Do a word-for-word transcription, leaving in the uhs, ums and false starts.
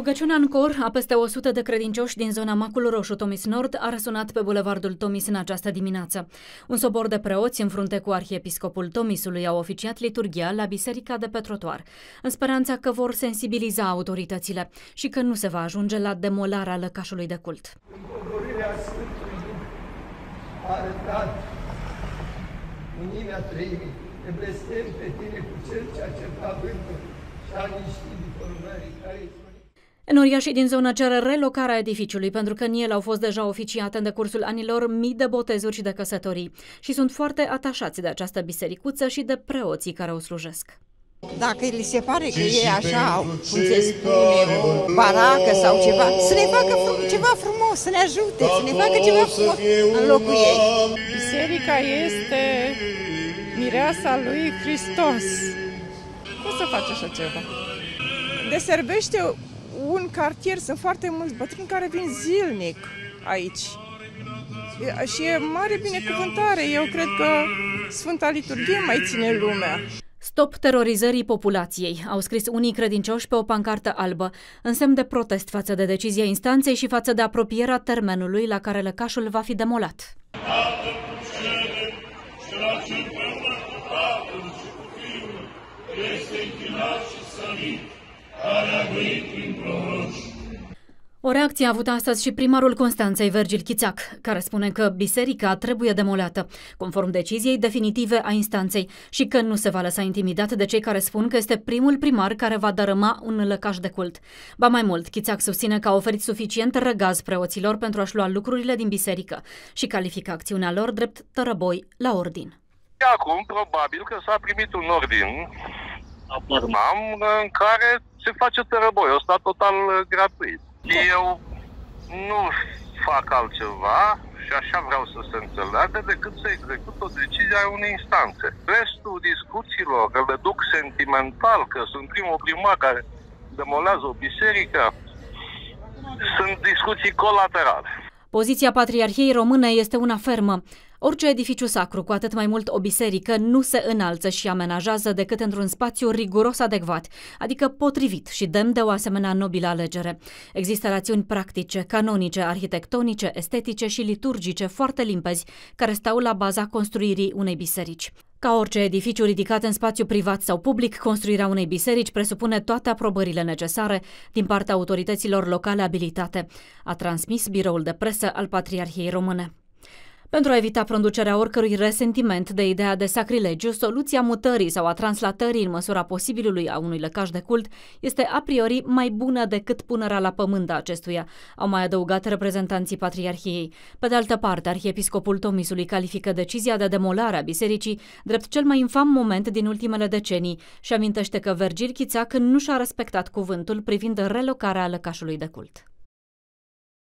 Rugăciunea în cor a peste o sută de credincioși din zona Macul Roșu Tomis Nord a răsunat pe bulevardul Tomis în această dimineață. Un sobor de preoți în frunte cu arhiepiscopul Tomisului au oficiat liturghia la biserica de pe trotuar, în speranța că vor sensibiliza autoritățile și că nu se va ajunge la demolarea lăcașului de cult. Împodorirea Sfântului Duh a arătat unirea Treimii. Te blestem pe tine cu cel ce a cercat vântul și a liniștit după lumânării care îi spune. Enoriașii din zonă cer relocarea edificiului pentru că în el au fost deja oficiate în decursul anilor mii de botezuri și de căsătorii și sunt foarte atașați de această bisericuță și de preoții care o slujesc. Dacă li se pare că e așa, cum se spune, o baracă sau ceva, să ne facă ceva frumos, să ne ajute, să ne facă ceva frumos în locul ei. Biserica este mireasa lui Hristos. Cum să faci așa ceva? Deservește un cartier, sunt foarte mulți bătrâni care vin zilnic aici. Și e mare binecuvântare. Eu cred că Sfânta Liturghie mai ține lumea. Stop terorizării populației, au scris unii credincioși pe o pancartă albă, în semn de protest față de decizia instanței și față de apropierea termenului la care lăcașul va fi demolat. O reacție a avut astăzi și primarul Constanței, Vergil Chițac, care spune că biserica trebuie demolată, conform deciziei definitive a instanței, și că nu se va lăsa intimidat de cei care spun că este primul primar care va dărâma un lăcaș de cult. Ba mai mult, Chițac susține că a oferit suficient răgaz preoților pentru a-și lua lucrurile din biserică și califică acțiunea lor drept tărăboi la ordin. Acum, probabil că s-a primit un ordin în care se face tărăboi, ăsta total gratuit. Eu nu fac altceva și așa vreau să se înțeleagă decât să execut o decizie a unei instanțe. Restul discuțiilor, că le duc sentimental, că sunt primul primar care demolează o biserică, sunt discuții colaterale. Poziția Patriarhiei Române este una fermă. Orice edificiu sacru, cu atât mai mult o biserică, nu se înalță și amenajează decât într-un spațiu riguros adecvat, adică potrivit și demn de o asemenea nobilă alegere. Există rațiuni practice, canonice, arhitectonice, estetice și liturgice foarte limpezi, care stau la baza construirii unei biserici. Ca orice edificiu ridicat în spațiu privat sau public, construirea unei biserici presupune toate aprobările necesare din partea autorităților locale abilitate, a transmis biroul de presă al Patriarhiei Române. Pentru a evita producerea oricărui resentiment de ideea de sacrilegiu, soluția mutării sau a translatării în măsura posibilului a unui lăcaș de cult este a priori mai bună decât punerea la pământ a acestuia, au mai adăugat reprezentanții Patriarhiei. Pe de altă parte, arhiepiscopul Tomisului califică decizia de demolare a bisericii drept cel mai infam moment din ultimele decenii și amintește că Vergil Chițac nu și-a respectat cuvântul privind relocarea lăcașului de cult.